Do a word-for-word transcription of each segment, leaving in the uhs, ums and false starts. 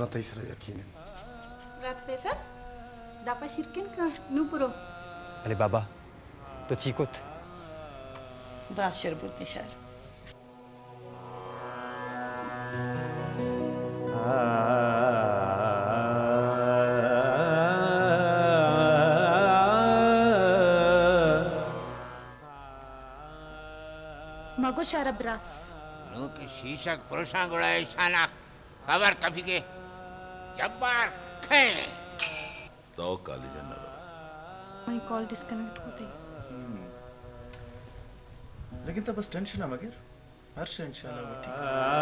تيسر يقينا رات فيصل دابا شيركن نوبرو علي بابا تو تشيكوت باز شربوت نشار मगो शरब रास नो के शीशक पुरुषां गुड़ाए शाना खबर कभी के जब्बार खे तो काली जन्नत माय कॉल डिस्कनेक्ट होते लेकिन तब बस टेंशन है मगर हर शे इंशाल्लाह वो ठीक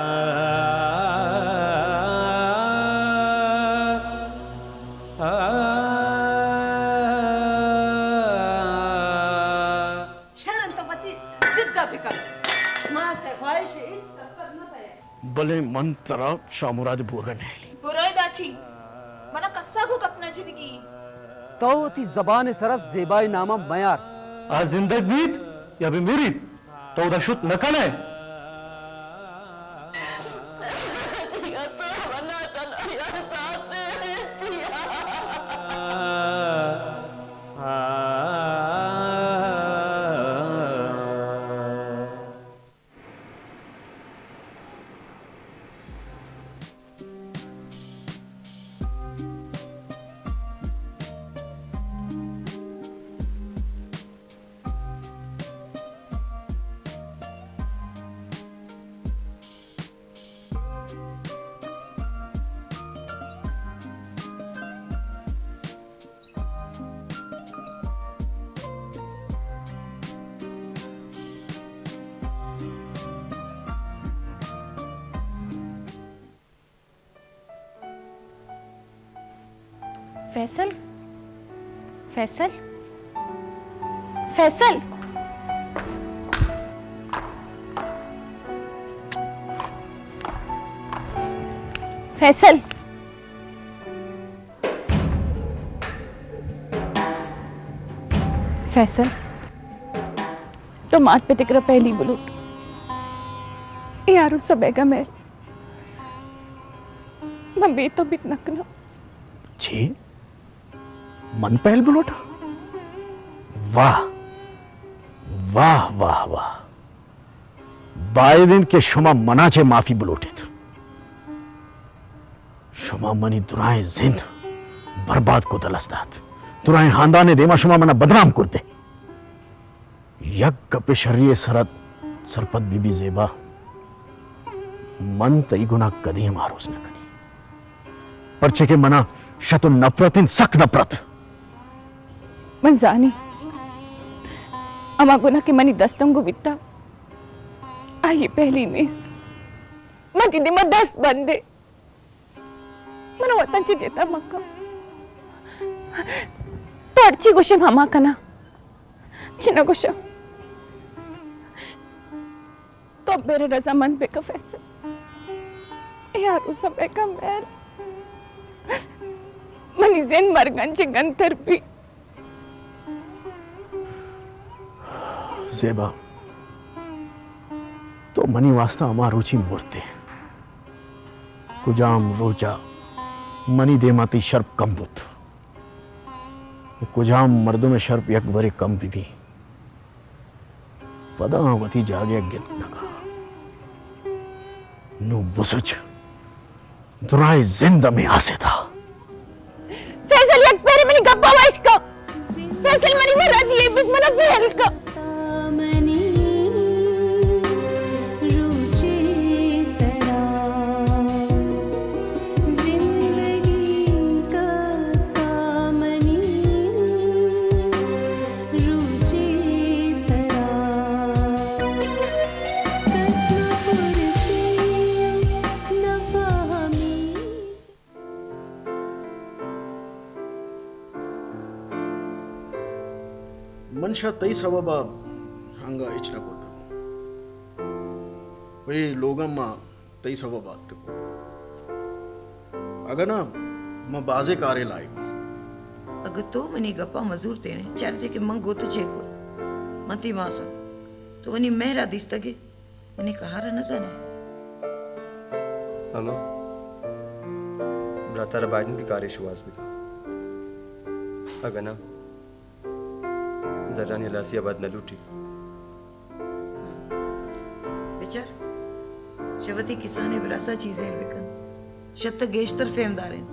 शरण तो पति जिद्दा भी कर मां से ख्वाहिश इच तक न पाए भले मन तरा शामुराद बुरगन है बुराई दाची मना कस्सा को कपना जिंदगी तो ती जबान सरस जेबाई नामा मयार आ जिंदग बीत या भी मेरी तो उधर शुद्ध नकल है फैसल फैसल फैसल फैसल फैसल तो मात पे तिकरा पहली बुलूट यार उस सबेगा मैं मैं तो बित नकना छी मन पहल बुलोटा वाह वाह वाह वाह बाय दिन के शुमा मना चे माफी बुलोटित शुमा मनी दुराए जिंद बर्बाद को दलस्दात दुराए खानदान देमा शुमा मना बदनाम कर दे यक गपे शर्रिय सरत सरपत बीबी जेबा मन तई गुना कदी मारोस न कनी परचे के मना शतु नफरतिन सक नफरत मन जानी अमा गुना के मनी दस्तंगो बिता आई पहली नेस्त मन तिने म दस्त बंदे मन वतन चे जेता मक्का तो अर्ची गुशे मामा कना चिना गुशा तो मेरे रजामंद पे का फैसला यार उस सब का मैल मनी जेन मरगन चे गंतर भी जेबा तो मनी वास्ता अमा रुचि मूर्ते कुजाम रोजा मनी देमाती शर्प कम दुत कुजाम मर्दों में शर्प यक बरे कम भी भी पदावती जागे गित नगा नु बुसुच दुराए जिंदा में आसे था फैसल यक पेरे मनी गप्पा वाइश का फैसल मनी मरा दिए बिग मना पहल का मनशा तई सबबा हंगा इचना कोता वे लोगम्मा तई सबबा तको अगर ना म बाजे कारे लायक अगर तो मनी गप्पा मजूर तेने चर्चे के मंग गोतु चेको मती मासन तो वनी मेहरा दिस्तगे मनी कहारा न जाने हेलो ब्राता रबायन की कारिश हुआ भी अगर ना जरा ने लासी आबाद न लूटी बेचार शवती किसाने विरासा चीजें बिकन शत गेशतर फेमदार हैं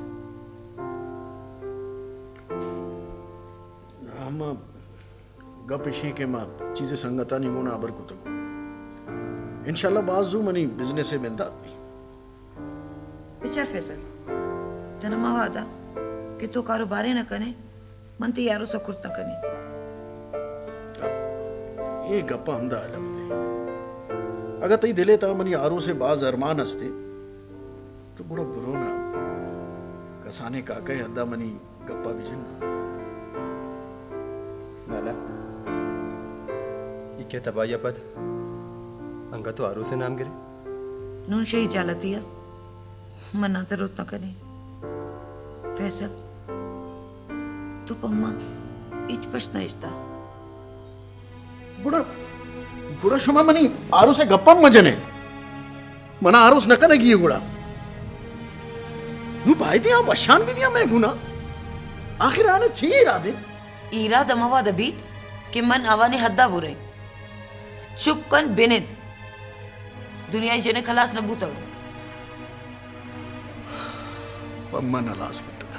हम गप इशी के मां चीजें संगता नहीं मुना अबर को तो इंशाल्लाह बाजू मनी बिजनेस से बेंदात भी बेचार फैसल तनमा वादा कि तो कारोबारे न कने मन ते यारो सकुर्त न कने ये गप्पा हमदा अलग थे अगर तई दिले ता मनी आरो से बाज अरमान हस्ते तो बड़ा बुरो ना कसाने काका हद्दा मनी गप्पा बिजन नाला ये क्या तबाया पद अंगा तो आरू से नाम गिरे नून शही चालतिया मना तो रोत न कने फैसल तू पम्मा इच पछना इचता बुड़ा बुड़ा शुमा मनी आरो से गप्पा मजने मना आरोस न कने गिये गुड़ा नु भाई दिया वशान भी दिया मैं गुना आखिर आने छे इरादे ईरा दमवा दबीत कि मन आवाने हद्दा बुरे चुप कन बेनिद दुनिया जने खलास न बूता पम्मा न लास बुतगा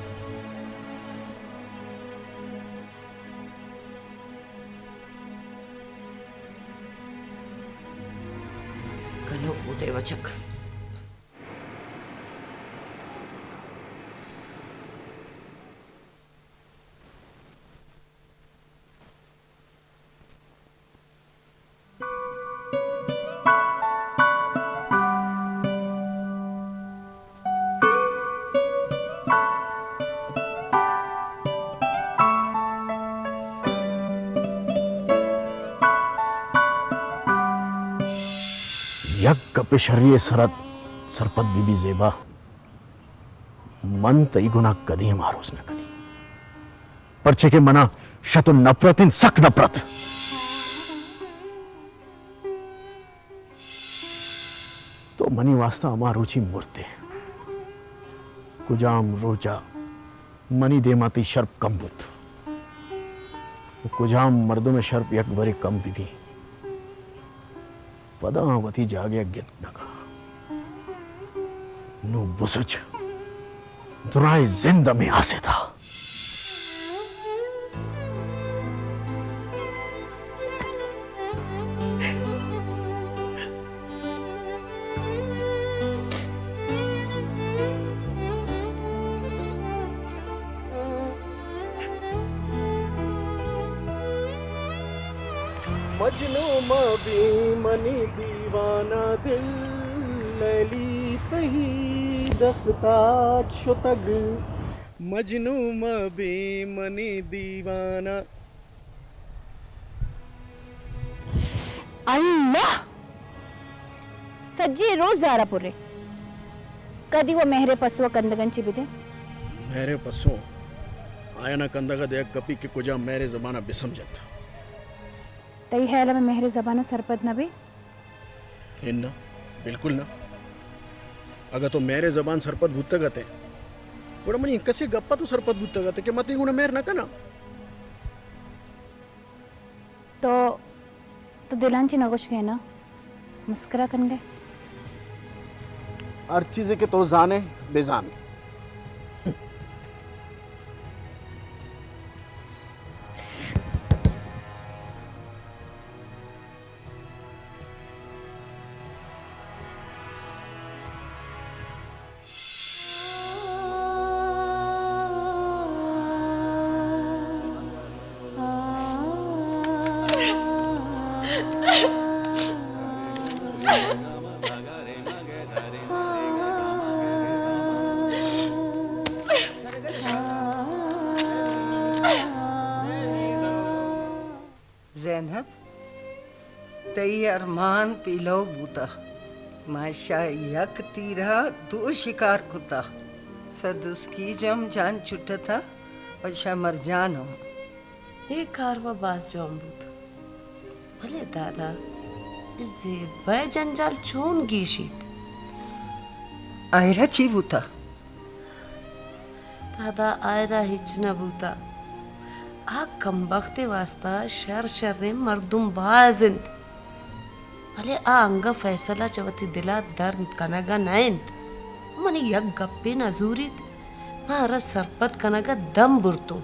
कनो बूते वचक यक कपे शर्ये सरत सरपत बीबी जेबा मन तई गुना कदी मारोस न कनी परचे के मना शतु नफरतिन सक नफरत तो मनी वास्ता अमारुचि मूर्ते कुजाम रोजा मनी देमाती शर्प कम बुत कुजाम मर्दों में शर्प यक बरी कम बीबी पदावती जागे गित नका नु बुसुच दुराई जिंदा में आसे था मजनू मबी मनी दीवाना दिल लली सही दस्ता शुतग मजनू मबी मनी दीवाना अल्लाह सज्जी रोज जारा पुरे कदी वो मेहरे पसुआ कंदगंची बिदे मेरे पसो आया ना कंदगा देख कपी के कुजा मेरे जमाना बिसमजत तई हैला में मेहरे जबाना सरपद न बे इन्ना बिल्कुल ना अगर तो मेरे जबान सरपद भूतगत है बड़ा मनी कसे गप्पा तो सरपद भूतगत है कि मत गुण मेर ना कना तो तो दिलांची नगोश गए ना मुस्करा कन गए हर चीज के तो जाने बेजाने ज़ैनब तई अरमान पीलो बूता माशा यक तीरा दो शिकार कुता सद उसकी जम जान छुटा था पशा मर जानो एक कारवा बाज जो अम्बूत भले दादा इसे बे जंजाल चोन गीशीत आयरा ची बूता दादा आयरा हिच न बूता आ कम बख्ते वास्ता शर शर्रे मर्दुम बाजिंद भले आ अंग फैसला चवती दिला दर्द कनगा नैंत मनी यक गप्पे नजूरित मारा सरपत कनगा दम बुरतू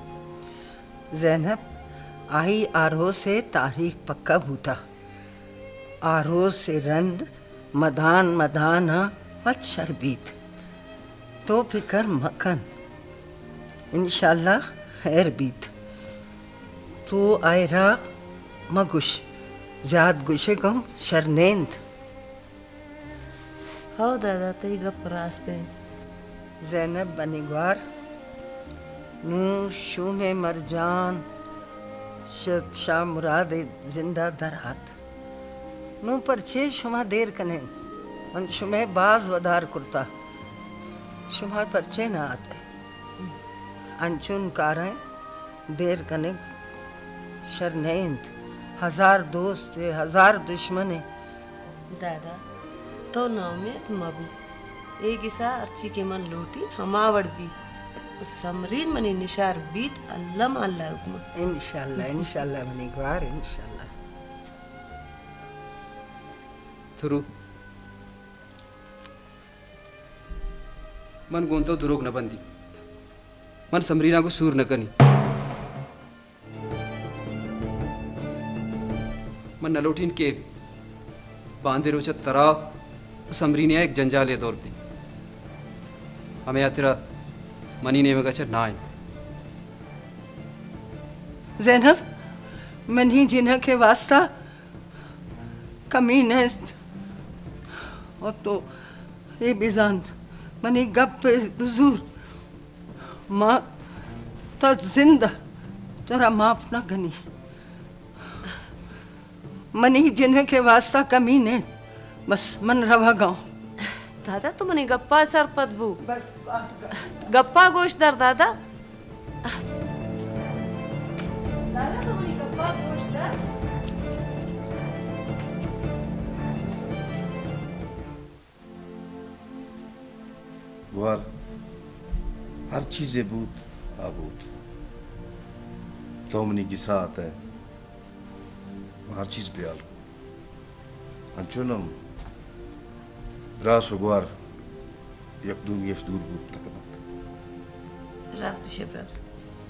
ज़ैनब आई आरो से तारीख पक्का बूता आरो से रंद मदान मदान वच शरबीत तो फिकर मकन इंशाल्लाह खैर बीत तो आयरा मगुश जात गुशे गम शरनेंद हो दादा तई गप रास्ते ज़ैनब बनिगवार नू शुमे मरजान शत शाह मुराद जिंदा दरात नू परचे शुमा देर कने अन शुमे बाज वदार कुर्ता शुमा परचे ना आते अंचुन कारें देर कने शरनेंद हजार दोस्त हजार दुश्मने दादा तो नौमियत मबू एक इसा अर्ची के मन लूटी हमावड़ भी समरीन मनी निशार बीत अल्लाह अल्लाह हुक्म इंशाल्लाह इंशाल्लाह मनी ग्वार इंशाल्लाह थुरु मन गोंतो दुरोग न बंदी मन समरीना को सूर न कनी मन नलोटिन के बांधे रोचत तराव समरीने एक जंजाल दौर दी हमें यात्रा मनी ने मगा ना आए ज़ैनब मनी जिन्ह के वास्ता कमी नस्त और तो ये बिजान मनी गप पे बुजुर माँ तो जिंदा तेरा माफ ना गनी मनी जिन्ह के वास्ता कमी ने बस मन रवा गाँव दादा तो मनी गप्पा सरपत बू बस गप्पा गोश्तदार दादा दादा तो मनी गप्पा गोश्तदार गुहार हर चीज़ बूत आबूत तो मनी किसा आता है हर चीज़ प्याल अंचुनम रास गुहार यकदूम यश दूर बूत तक रास दुशे ब्रास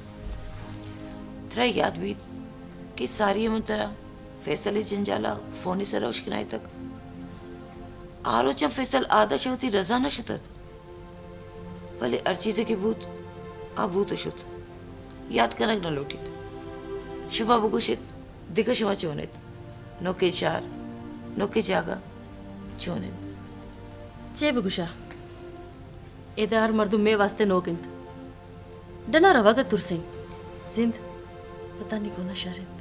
तेरा याद बीत कि सारी मुतरा फैसले जंजाला फोनी सरा उश्किनाई तक आरोचम फैसल आदा शवती रजा न शुतत भले अर्चीजे के बूत आबूत शुत याद कनक न लोटीत शुभा बुगुशित दिग शुभा चोनित नोके चार नोके जागा चोनित चे बुगुशा एदार मर्दू में वास्ते नोकिंत डना रवागा तुरसिंग जिंद पता नहीं कौन शरित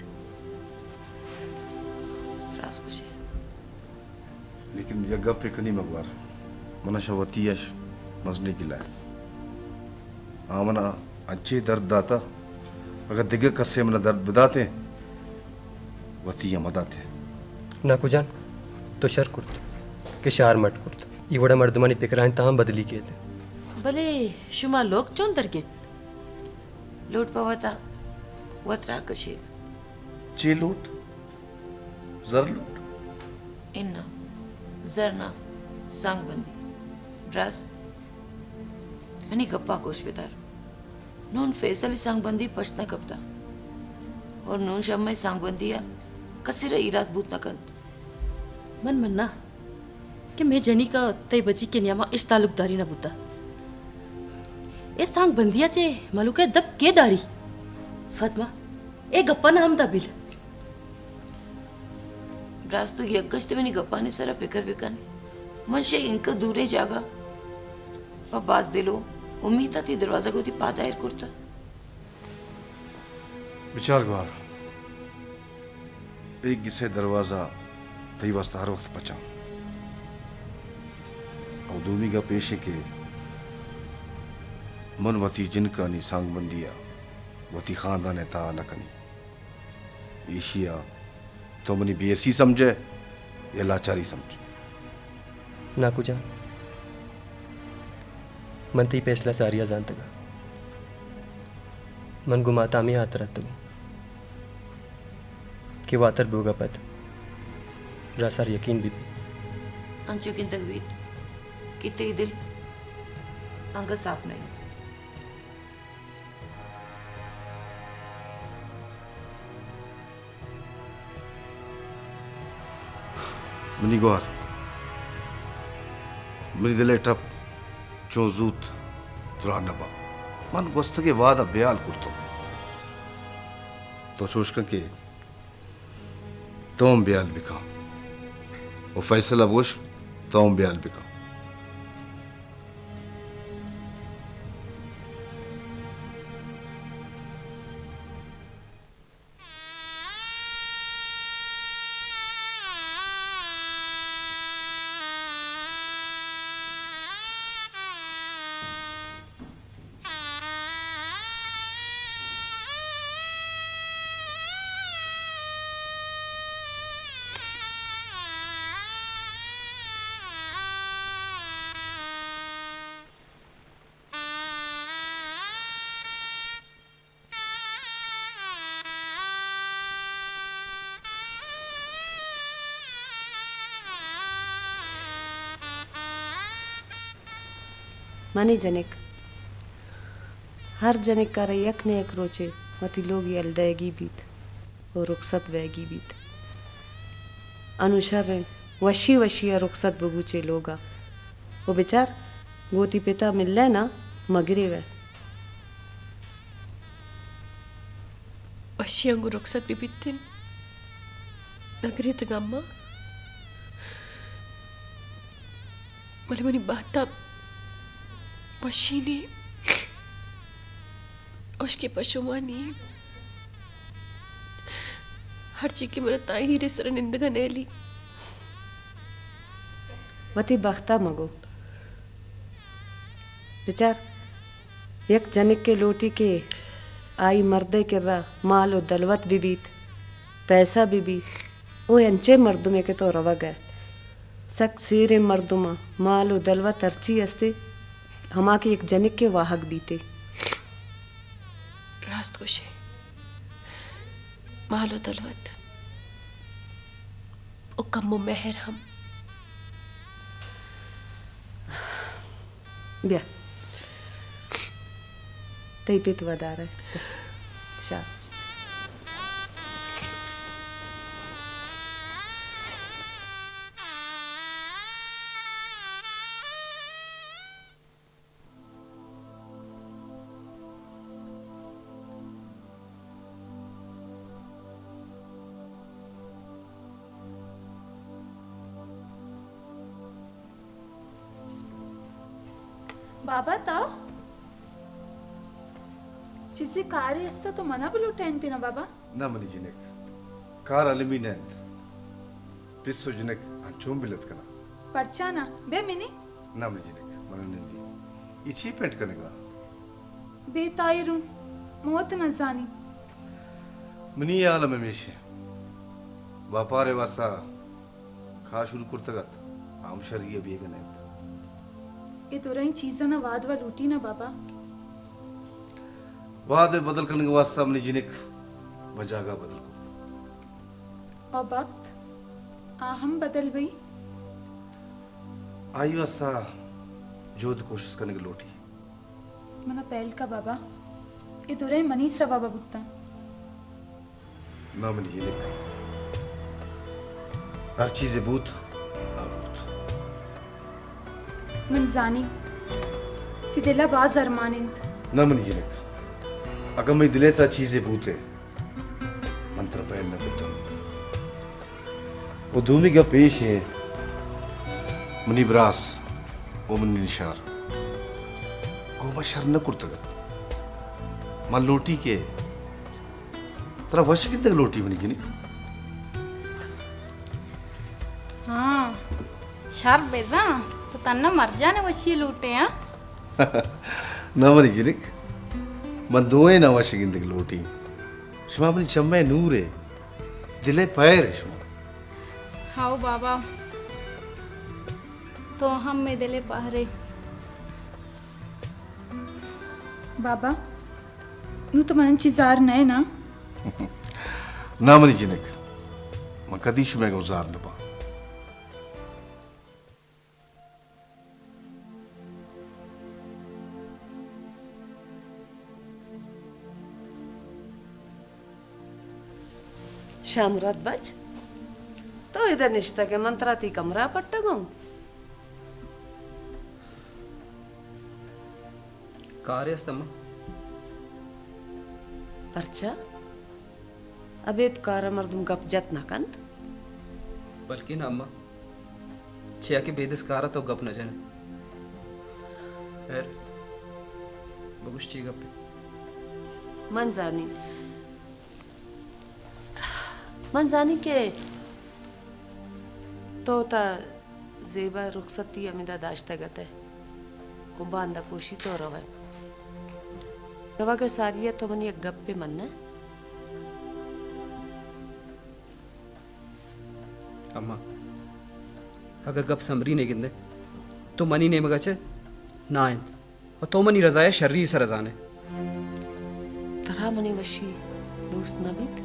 रास बुझे लेकिन जगह पे कनी मगवार मना शवती यश मजने की लाए आमना अच्छे दर्द दाता अगर दिगे कस्से मना दर्द बदाते वती मदाते ना कुजान तो शर कुर्त के शार मट कुर्त ये बड़ा मर्दमानी पिकरान ताम बदली के थे भले शुमा लोग चोन दरकित लूट पवता वत्रा कशे चे लूट जर लूट इन्ना जरना सांगबंदी ब्रास मनी गप्पा कोश बेदार नून फैसली सांगबंदी पछना कपता और नून शम्मे सांगबंदिया कसिरा इराद बूत नकंत मन मन्ना कि मैं जनी का तय बची के नियमा इस तालुकदारी न बुता ए सांग बंदिया चे मलुके दब के दारी फातिमा ए गप्पा ना हम दबिल ब्रास तो यज्ञस्ते में गप्पा ने सरा पिकर पिकन मनशे इनका दूरे जागा और बाज दिलो उम्मीद थी दरवाजा को थी पादायर कुर्ता विचार गवार एक गिसे दरवाजा तई वास्ता हर वक्त पचा और दूमी का पेशे के मन वती जिनका नी सांग बंदिया वती खानदान ता न कनी एशिया तो मनी बेसी समझे या लाचारी समझे ना कुजान मन ती फैसला सारिया जानता मन गुमाता मी आतरत कि वातर बोगा पद रासार यकीन भी अंचु किन तकबीत किते दिल अंग साफ नहीं मनी गौर मनी दिले टप चोजूत तुरानबा मन गोस्त के वादा बयाल कुर्तो तो चोशक के तोम बयाल बिका और फैसला बोश तोम बयाल बिका मनी जनिक हर जनिक का यक ने एक रोचे मती लोग ये अलदैगी बीत और रुखसत वैगी बीत अनुशर वशी वशी रुखसत बगूचे लोगा वो बेचार गोती पिता मिल ना मगरे वे वशी अंगु रुखसत भी बीतिन नगरी तगम्मा मले मनी बाता वशीनी उसके पशुमानी हर चीज की मेरे ताई ही रेसर निंदगा नेली वती बख्ता मगो बेचार यक जनिक के लोटी के आई मर्दे के रा माल और दलवत भी बीत पैसा भी बीत वो अंचे मर्दुमे के तो रवा गए सक सीरे मर्दुमा माल और दलवत अर्ची अस्ते हमा के एक जनिक के वाहक बीते रास्त कुशे मालो दलवत ओ कम्मो मेहर हम ब्या तई पे तो वदार है शाह बाबा ता चिसे कार्य असता तो मना बोलो टेंटी ना बाबा ना मनी जिनेक कार अल्यूमिनियम पिस्सो जिनेक अंचों बिलत कना परचाना बे मिनी ना मनी जिनेक मन निंदी इची पेंट कनेगा बे तायरुन मौत न जानी मनी आलम में मेशे व्यापारे वास्ता खा शुरू करतगत आम शरीय बेगने ये तो रही चीज़ा ना वाद वाल उठी ना बाबा वाद बदल करने के वास्ता हमने जिनेक मजागा बदल को और वक्त आ हम बदल गई आई वास्ता जोद कोशिश करने की लोटी मना पहल का बाबा ये तो रही मनी सा बाबा बुत्ता ना मनी जिनेक हर चीज़ बूत मन जानी ती दिला बाज अरमानिंत ना मनी जिनेक अगर मैं दिले ता चीजें बूते मंत्र पहन न बुता वो दूमी का पेश है मनी ब्रास वो मनी निशार गोमा शर न कुर्तगत मन लोटी के तेरा वश कितने लोटी मनी जिनेक हाँ शर बेजा तो तन्ना मर जाने वशी लूटे हैं ना मनी जिनेक मन दोए ना वश गिंदग लोटी शुमा मनी चम्मे नूरे दिले पैर शुमा हाँ बाबा तो हम में दिले पहरे बाबा नु तो मनंची जार नए ना ना मनी जिनक मैं कदी शुमे को जार न पा शामरात बच तो इधर निश्ता के मंत्राती कमरा पट्टा गाऊं कार्यस्तम परचा अबे तो कार मर्दम गप जत न कंत बल्कि ना अम्मा छिया के बेदस कारा तो गप न जाने यार बगुश ची गप मन जानी मन जानी के तो ता जेबा रुखसती अमिदा दाश्ता गते वो बांधा पोशी तो रवा रवा के सारिया तो मनी एक गप पे मन है अम्मा अगर गप समरी ने गिंदे तो मनी ने मगा चे ना आयंद और तो मनी रजाया शर्री से रजाने तरह मनी वशी दोस्त नबीत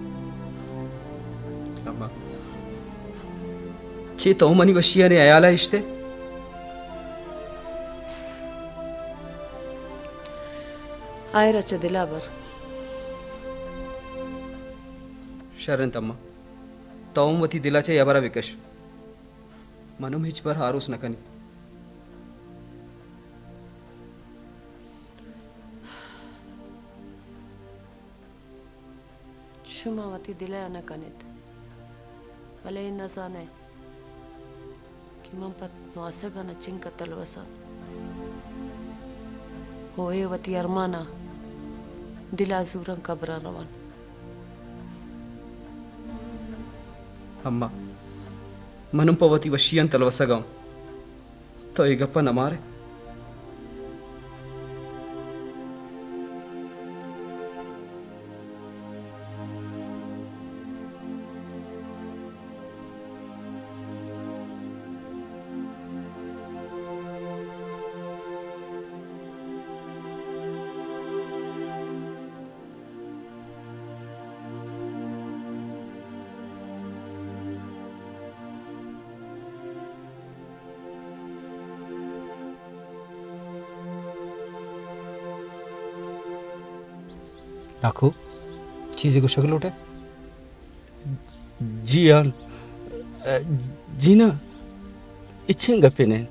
अम्मा चे तो मनी वशिया ने आयाला इश्ते आए रचे दिलाबर शरण तम्मा तौमवती दिलाचे याबरा विकश मनुम हिच पर हारूस नकनी शुमावती दिला न कनित भले न जाने कि मम पत नौसगा न चिंक तलवसा होए वती अरमाना दिला जूरं कब्रा रवन अम्मा मनुम पवती वशियन तलवसगाऊं तो ये गप्पा न मारे लाखो चीज़ें को शक्ल उठे जी हाँ जी ना इच्छे गप्पे ने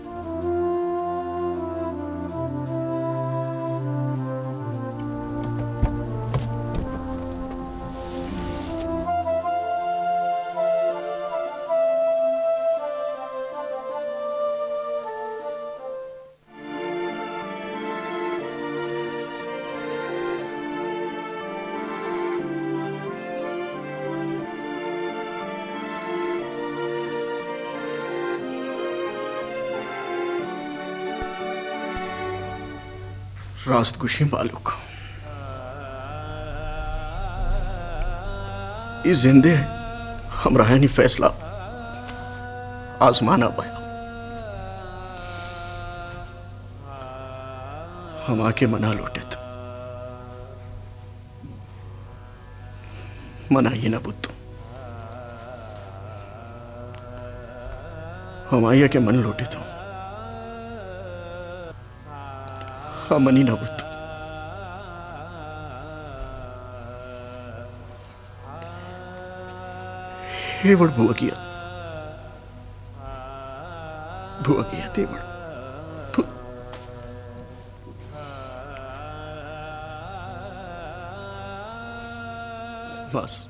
रास्त गुशी मालूक इस जिंदे हम रायनी फैसला आजमाना पाया हम आके मना लौटे तो मनाइए ना बुद्धू हम आइए के मन लौटे तो मनी ना बुत हे बड़ बुआ किया बुआ किया ते बड़ बस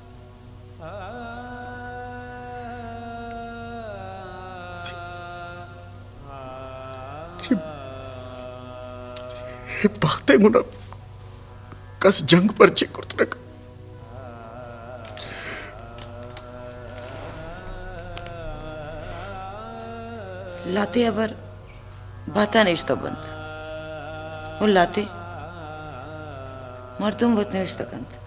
बातें मुना कस जंग पर चिकुर्तनक लाते अबर बाता नेश्ता बंद वो लाते मर्दुम वत नेश्ता कंत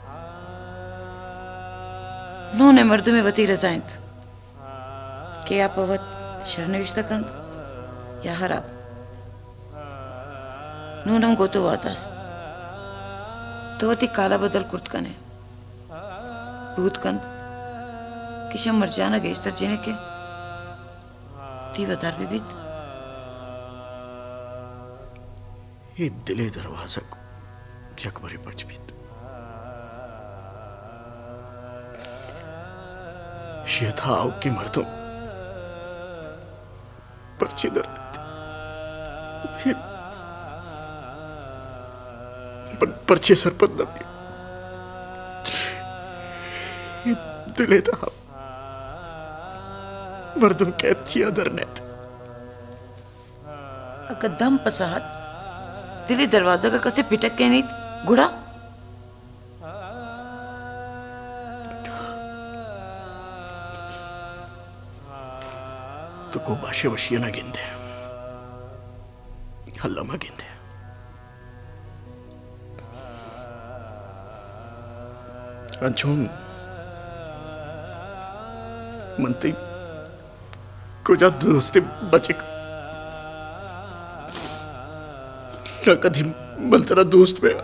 नो ने मर्दुम वती रजाइंत के आप वत शरणविश्ता कंत या हराब नूनम गोतो वातास्त तो ती काला बदल कुर्तकने भूतकंद किशम मरजाना गेस्तर जीने के ती वदार भी बीत ये दिले दरवाजा को यकबरी बच बीत ये था आओ की मर्दों पर्ची दर फिर पर, पर्चे सरपत दबी ये दिले था मर्दों कैद चिया दरनेत अगर दम पसाहत दिले दरवाजा का कसे पिटक के नहीं गुड़ा तो को बाशे वशिया ना गिंदे हल्ला मा गिंदे अंचुम मनती को जा दोस्ते बचे क्या कभी मलतरा दोस्त पे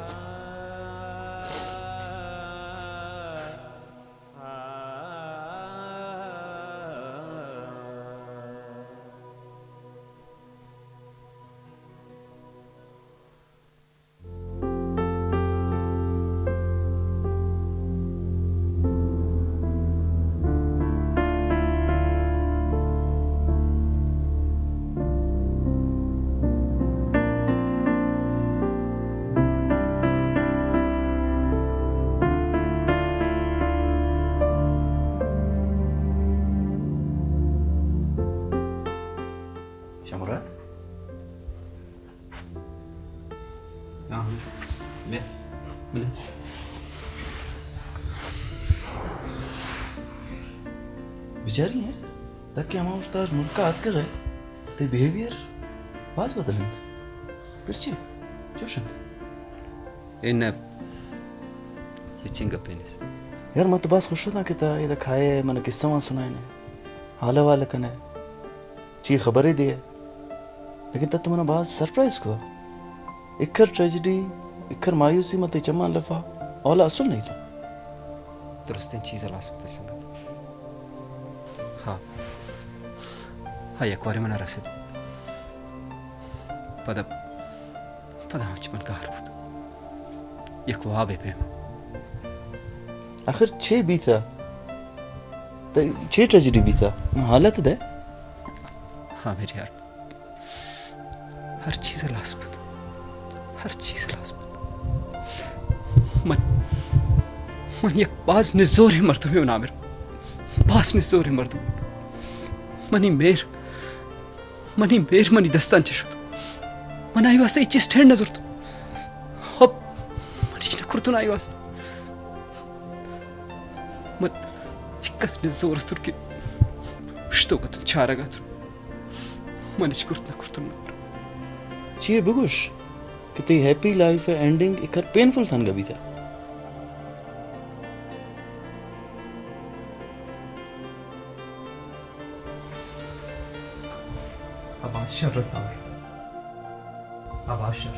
बिचारी हैं तक कि हम उस्ताद मुल्क का हाथ गए ते बिहेवियर बात बदलंत पिरची जोशंत इन पिचिंग पेनिस यार मैं तो बस खुश ना कि ता इधर खाए मैंने किस्सा वहाँ सुनाए ने हाल वाले कने ची खबरें दी है लेकिन तब तो मैंने बात सरप्राइज को इक्कर ट्रेजेडी इक्कर मायूसी मत चमान लफा औला असल नहीं तो दुरुस्तीन चीज़ ला सकते संगत हाँ हाँ यकवारी मना रसिद पदा पदा आचमन का हरबुत यकवाबे पे आखिर छे भी था तो छे ट्रेजेडी भी था हालत दे हाँ मेरी यार हर चीज़ लासबुत हर चीज़ लासबुत मन मन एक बाज निज़ोर है मर्दों में नामिर बास निज़ोर है मर्दों मनी मेर मनी मेर मनी दस्तान चशुत मन आई वास्ते इच्ची स्टैंड नजर तो अब मन इच्ची नकुर्तुन आई वास्ते मन इक्कस निज़ोर तुर की उश्तो का तुम चारा का तुम मन इच्ची कुर्त नकुर्तुन ची बुगुश कितनी हैप्पी लाइफ है एंडिंग इकर पेनफुल था कभी था आवाज शर रतावर आवाज शर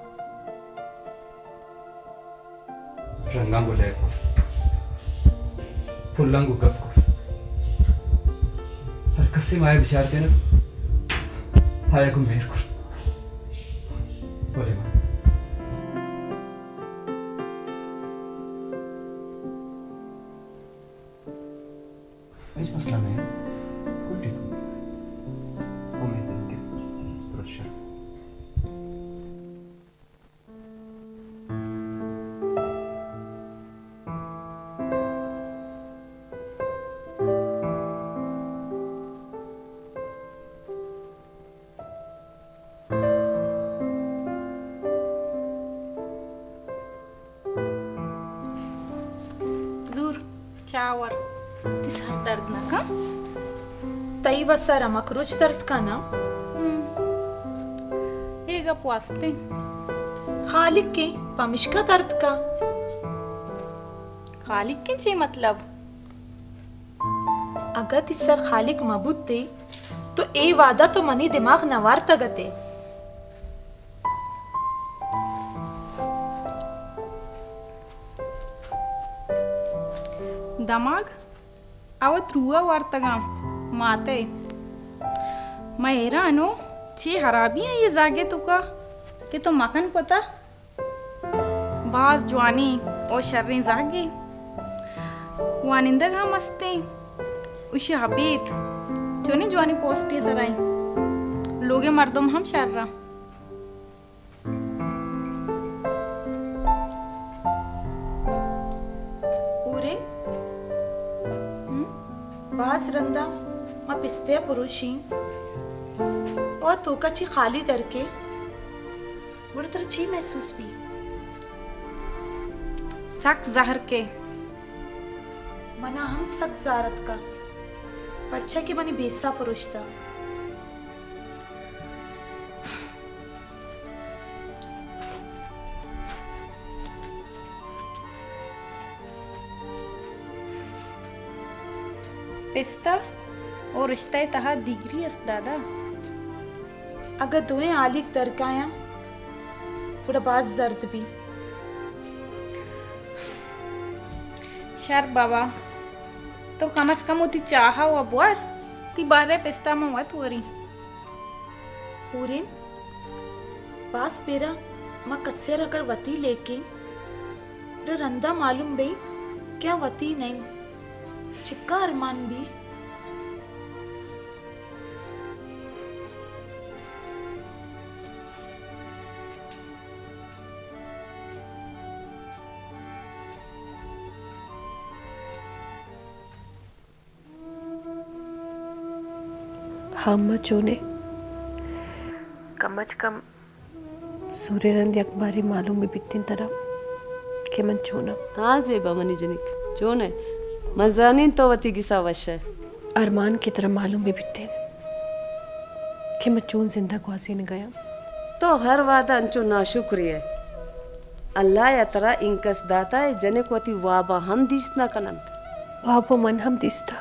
रंगांगो लेको फुल्लांगो गपको हर कसे माया विचार देना हाया को मेर को बोले मां इस मसला में कुछ ठीक चावर तिस हर दर्द ना का तई वसरा मकरूच दर्द का ना ये गप वास्ते खालिक के पमिश्का दर्द का खालिक के चे मतलब अगर तिसर खालिक मबूत थे तो ए वादा तो मनी दिमाग नवार तगते दमाग आवत रुआ वार्तगाम माते मैं हैरानो छे हराबी है ये जागे तुका कि तो मकन पता बाज जवानी और शर्री जागे वानिंदा घा मस्ते उशी हबीत जोनी जवानी पोस्टी सराई लोगे मर्दम हम शर्रा पूरे बाज रंदा मा पिस्ते पुरुषी और तोकाची खाली दरके बड़ा तरह ची महसूस भी सख्त जहर के मना हम सख्त जारत का परछा के मनी बेसा पुरुष था पिस्ता और रिश्ता तहा दिगरी अस दादा अगर दोए आलिक दरकाया बड़ा बाज दर्द भी शर बाबा तो कम से कम उती चाहा हुआ बुआर ती बारे पिस्ता में मत वरी पूरे पास पेरा माँ कस्से रकर वती लेके रंदा मालूम बई क्या वती नहीं चिक्का अरमान भी हम चोने कम अज कम सूर्य रंद अखबारी मालूम में बितिन तरह के मन चोना हाँ जेबा मनी जनिक चोने मजानी तो वती किसा वश है अरमान की तरह मालूम भी बितिन कि मैं चोन जिंदा ग्वासी न गया तो हर वादा अंचो नाशुक्रिय अल्लाह या तरह इंकस दाता है जनिक वती वाबा हम दिसना कनंत वाबा मन हम दिसता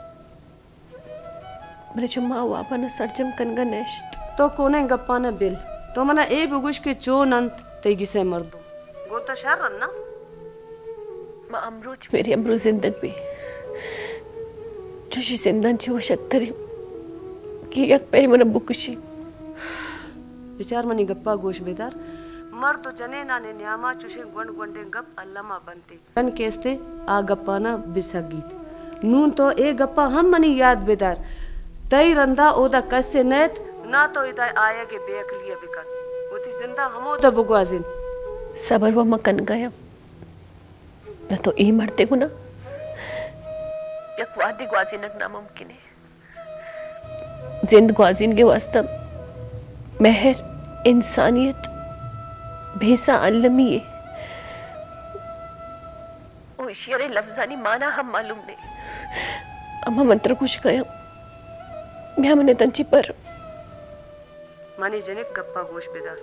मेरे चुम्मा वाबा न सरजम कनगा नेश्त तो कोने गप्पा न बिल तो मना ए बुगुश के चोन अंत तेगी से मर दो गोता शहर रन्ना माँ अमरूज मेरी अमरू जिंदग भी जोशी जिंदन ची वो शत्तरी कि यक पहले मना बुकुशी विचार मनी गप्पा गोश बेदार मर तो जने ना ने न्यामा चुशे गुंड गुंडे गप अल्लामा बनते कन केस्ते आ गप्पा ना बिसगीत नून तो ए गप्पा हम मनी याद बेदार तई रंदा ओदा कस्से नेत ना तो इदा आया के बेक लिया बिकन ओती जिंदा हमो दा बुगवाजिन सबर वो मकन गया न तो ई मरते गुना यक वादी ग्वाजिनक नामुमकिन है जिंद ग्वाजिन के वास्ता महर इंसानियत भेसा अलमी है ओ इशियरे लफ्जानी माना हम मालूम नहीं अम्मा मंत्र कुछ गया मैं हमने तंची पर मानी जनिक गप्पा गोश बेदार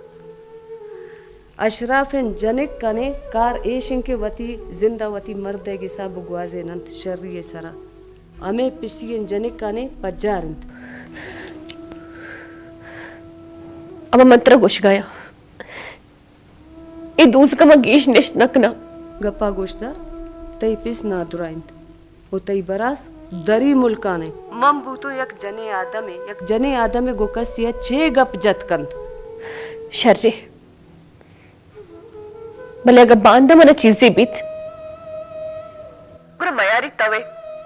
अशराफिन जनिक कने कार एशिंग के वती जिंदा वती मर्दे की सा बुगवाजे नंत शर्रिये सरा अमे पिसियन जनिक कने पज्जारंत अब मंत्र गोश गया ए दूस का मगेश निश नकना गप्पा गोशदार तई पिस ना दुराइंत ओ तई बरास दरी मुल्काने मम बूतो यक जने आदमे यक जने आदमे गोकसिया छे गप जतकंत शर्रे भले अगर बांधा मना चीजें बीत पूरा मयारी तवे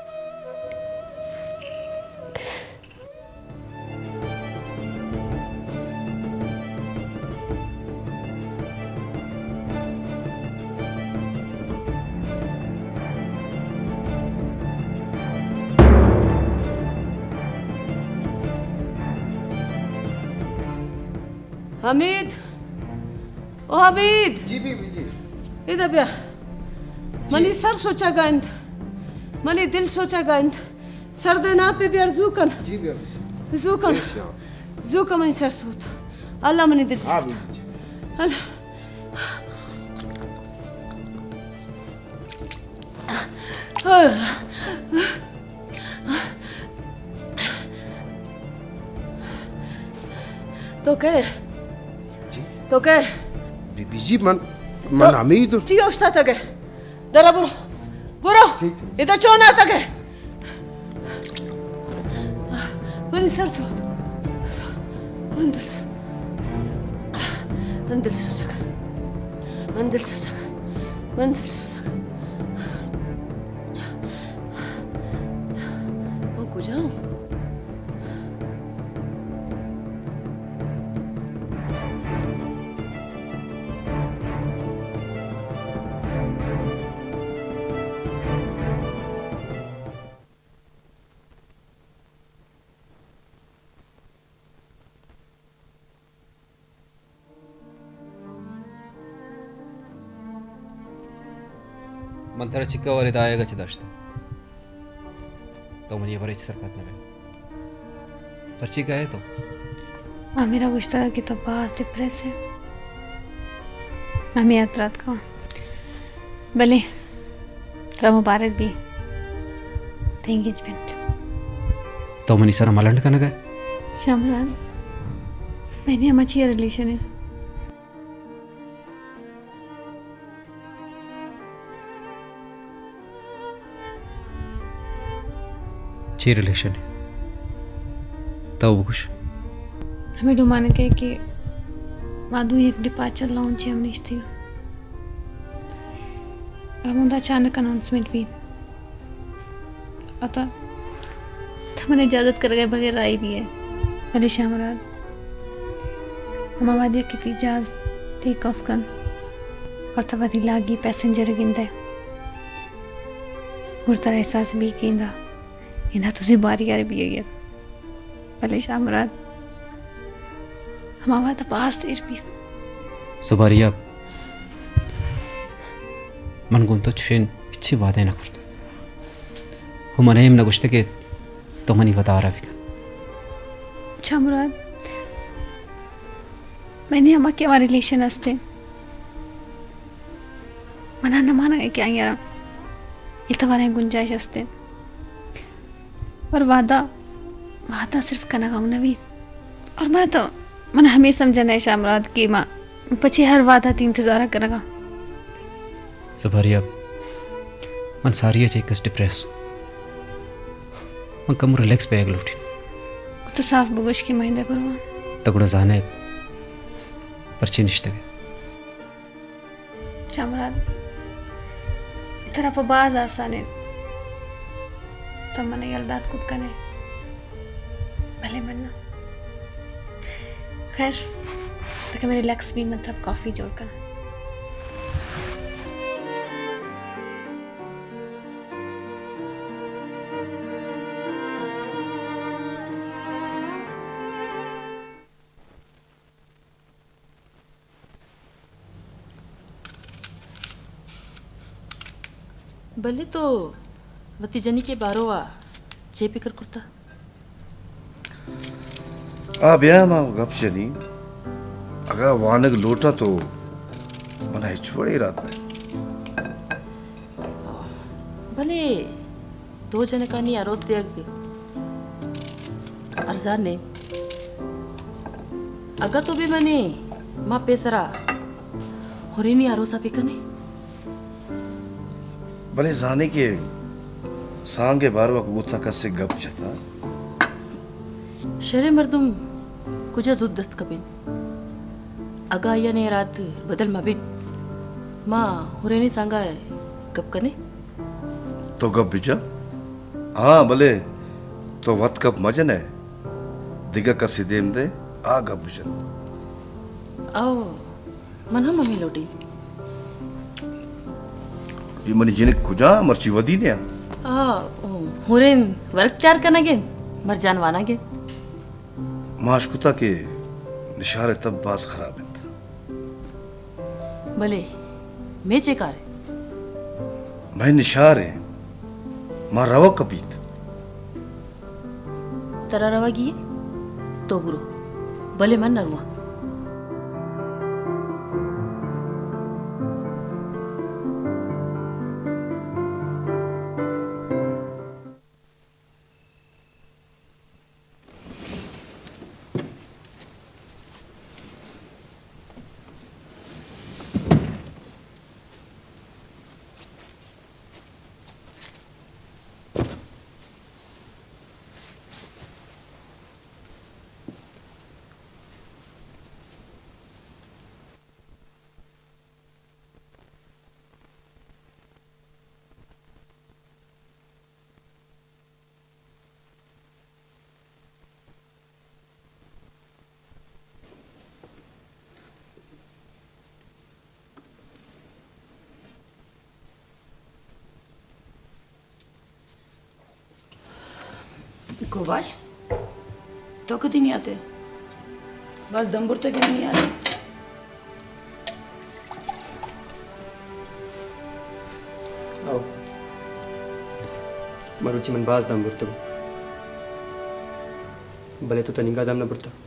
हमीद ओ हमीद जी बीबी जी इधर ब्या मनी सर सोचा गंद मनी दिल सोचा गंद सर दे ना पे भी अर्जू कन जी बीबी जू कन जू कन मनी सर सोत अल्लाह मनी दिल सोत अल्लाह तो क्या तो क्या बीबी जी मन मन हमीद जी औषधा तक है दरा बुरो बुरो इधर चो ना तक है वनी सर तो मंदिर मंदिर सुसका मंदिर सुसका मंदिर सुसका मैं को जाऊं ಮಂತರ ಚಿಕ್ಕವರಿದ್ದಾಗ ಚಿದಷ್ಟು तो मुझे बड़े सरपत न पर्ची का है तो हाँ मेरा गुस्सा कि तो बहुत डिप्रेस है मैं याद रात का भले तेरा मुबारक भी एंगेजमेंट तो मनी सर मलंड का नगा शामरान मैंने हम अच्छी रिलेशन है अच्छी रिलेशन है तो वो कुछ हमें डुमाने के कि वादू एक डिपार्चर लॉन्च है हमने थी और हम उधर अचानक अनाउंसमेंट भी आता तो मैंने इजाज़त कर गए बगैर आई भी है भले शामरात हम आवाज़ की थी जहाज टेक ऑफ कर और तब वही लागी पैसेंजर गिनते गुरतर एहसास भी कींदा इन्हें तुझे बारी यार भी है भले शामरात हम आवाज़ पास तेर भी सुबारिया मन गुम तो चेन अच्छी बातें ना करते हम मने हम न गुस्ते के तो मनी बता रहा भी शामरात मैंने हम के हमारे रिलेशन हस्ते मना न माना है क्या यार ये तो हमारे गुंजाइश हस्ते और वादा वादा सिर्फ करना गाँव नवी और मैं तो मन हमें समझना है शामरात की माँ पचे हर वादा तीन इंतजार करेगा सुबारिया मन सारी चेकस डिप्रेस मन कम रिलैक्स पे गलोटी तो साफ बुगुश की महिंदे परवा तगड़ा जाने पर्ची निश्ते शामरात इधर आप बाज आसाने तो मैंने यलदात खुद कने भले मन्ना खैर तक मेरे रिलैक्स भी मतलब कॉफी जोड़कर भले तो वती जनी के बारोवा जे पिकर कुर्ता आ ब्या मा गप जनी अगर वानग लोटा तो मना हिच बड़ी रात में भले दो जने का नहीं आरोस देग अर्जान ने अगर तो भी मैंने माँ पेसरा होरी नहीं आरोसा पिकने भले जाने के सांगे बारवा को गुत्था कसे गप जता शरे मर्दुम कुछ जुद दस्त कबिन अगा या ने रात बदल मबिद माँ हुरेनी सांगा है गप कने तो गप बिजा हाँ भले तो वत कप मजन है दिगा का सिदेम दे आ गप बिजन आओ मना मम्मी लोटी ये मनी जिने कुजा मर्ची वदी ने आ हुरेन वर्क तैयार करना गे मर जानवाना गे माशकुता के निशारे तब बाज खराब है भले मैं चेकारे मैं निशारे मां रवा कपीत तरा रवा गी तो बुरो भले मन नरुआ खुबाश तो कभी नहीं आते, बस दमबुर तो क्यों नहीं आते? आओ मरुची मन बाज दम बुरतो भले तो तनिका दम न बुरता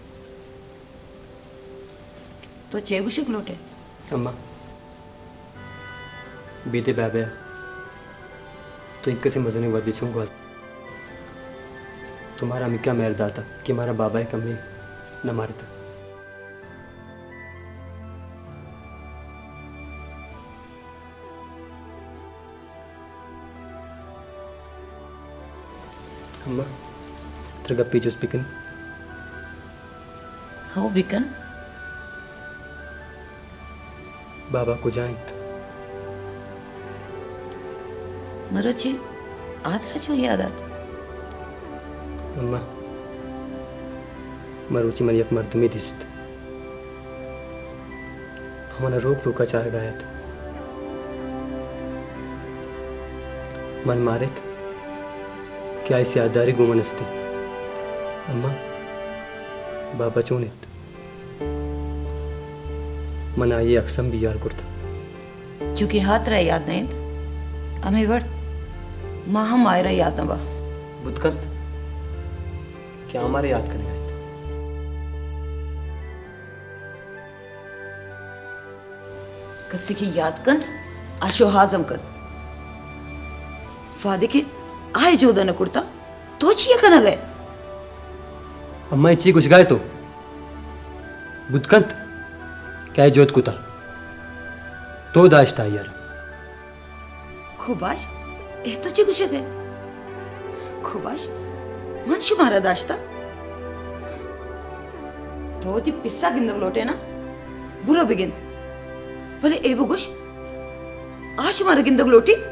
तो चेगुशिक लोटे अम्मा बीते बाबे तो इक्के से मजने वर्दी छूंगा तुम्हारा मिक्का मेर दाता कि हमारा बाबा है कमी न मारता अम्मा तेरे गप्पी जूस बिकन हाँ बिकन बाबा को जाएं मरोची आदरा जो याद आत अम्मा मरुची मन एक मर्दुमी दिसत हमारा रोक रोका चाह गायत मन मारेत क्या इस यादारी गुमन असते अम्मा बाबा चोनेत मन आई अक्सम भी यार करता क्योंकि हाथ रहा याद नहीं हमें वड़ माँ हम आयरा याद न बा बुद्धकंत क्या हमारे याद करने गए कस्से की याद कन आशो हाजम कन फादे के आए जोदा न कुर्ता तो चिया कना गए अम्मा इच्छी कुछ गाय तो बुद्धकंत क्या जोत कुता तो दाश्ता यार खुबाश ए तो ची कुछ है खुबाश मन शुमारा दाश्ता तो ती पिस्सा गिंदग लोटे ना बुरो बिगिन भले ए बुगुश आज शुमारा गिंदग लोटी